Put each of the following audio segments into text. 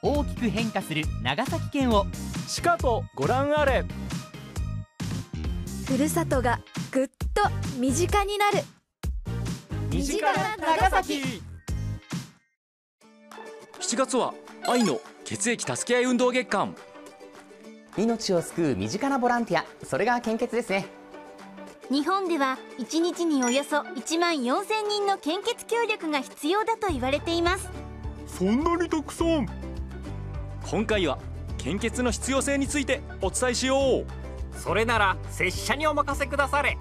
大きく変化する長崎県をしかとご覧あれ。 ふるさとがぐっと身近になる。 身近な長崎。 7月は愛の血液助け合い運動月間。 命を救う身近なボランティア、それが献血ですね。 日本では1日におよそ1万4000人の献血協力が必要だと言われています。 そんなにたくさん。今回は献血の必要性についてお伝えしよう。 それなら拙者にお任せくだされ。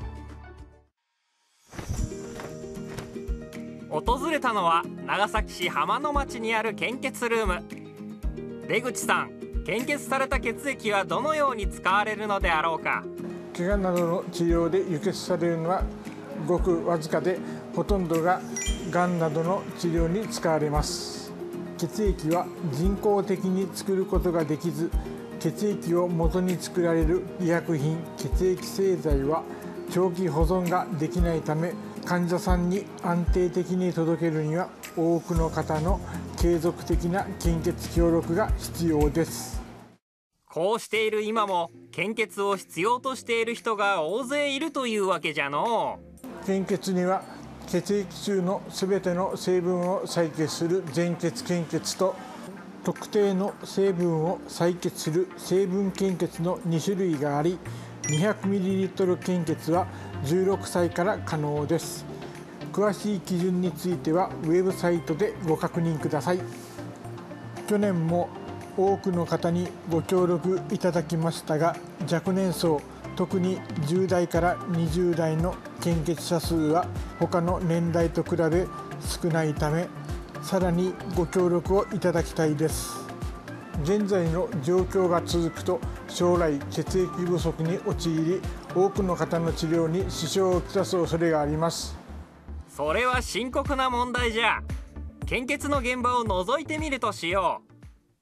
訪れたのは長崎市浜野町にある献血ルーム。出口さん、献血された血液はどのように使われるのであろうか。 怪我などの治療で輸血されるのはごくわずかで、ほとんどががんなどの治療に使われます。血液は人工的に作ることができず、血液を元に作られる医薬品、血液製剤は長期保存ができないため、患者さんに安定的に届けるには多くの方の継続的な献血協力が必要です。 こうしている今も献血を必要としている人が大勢いるというわけじゃのう。 献血には血液中のすべての成分を採血する全血献血と、特定の成分を採血する成分献血の2種類があり、200ml 献血は16歳から可能です。詳しい基準についてはウェブサイトでご確認ください。去年も多くの方にご協力いただきましたが、若年層、特に10代から20代の献血者数は他の年代と比べ少ないため、さらにご協力をいただきたいです。現在の状況が続くと、将来血液不足に陥り、多くの方の治療に支障をきたす恐れがあります。 それは深刻な問題じゃ。献血の現場を覗いてみるとしよう。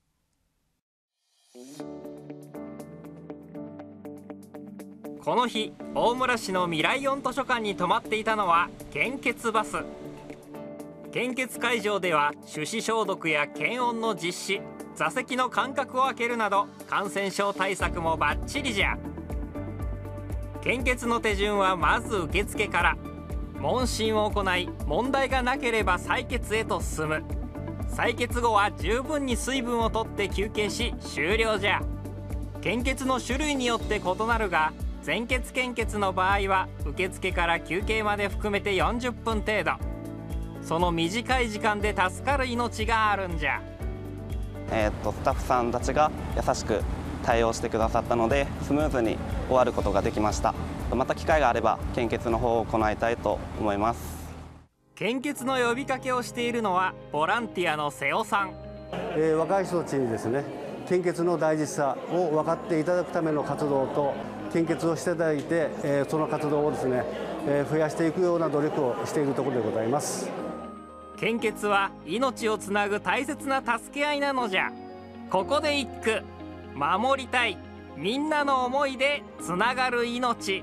この日、大村市の未来音図書館に泊まっていたのは献血バス。献血会場では手指消毒や検温の実施、座席の間隔を空けるなど感染症対策もバッチリじゃ。献血の手順はまず受付から。問診を行い、問題がなければ採血へと進む。採血後は十分に水分をとって休憩し終了じゃ。献血の種類によって異なるが、全血献血の場合は受付から休憩まで含めて40分程度。その短い時間で助かる命があるんじゃ。 スタッフさんたちが優しく対応してくださったので、スムーズに終わることができました。また機会があれば献血の方を行いたいと思います。 献血の呼びかけをしているのはボランティアの瀬尾さん。 若い人たちにですね、献血の大事さを分かっていただくための活動と、献血をしていただいて、その活動をですね、増やしていくような努力をしているところでございます。 献血は命をつなぐ大切な助け合いなのじゃ。ここで一句。守りたい、みんなの思いでつながる命。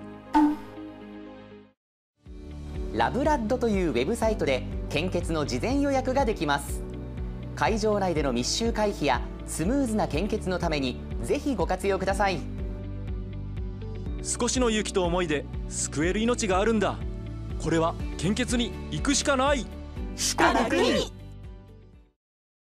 ラブラッドというウェブサイトで献血の事前予約ができます。会場内での密集回避やスムーズな献血のためにぜひご活用ください。 少しの勇気と思いで救える命があるんだ。これは献血に行くしかない。 しかなくに。